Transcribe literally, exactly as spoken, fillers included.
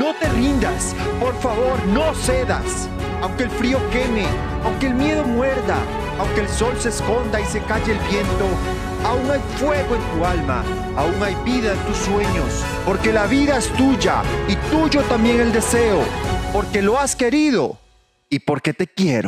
no te rindas, por favor, no cedas. Aunque el frío queme, aunque el miedo muerda, aunque el sol se esconda y se calle el viento, aún hay fuego en tu alma, aún hay vida en tus sueños, porque la vida es tuya y tuyo también el deseo, porque lo has querido y porque te quiero.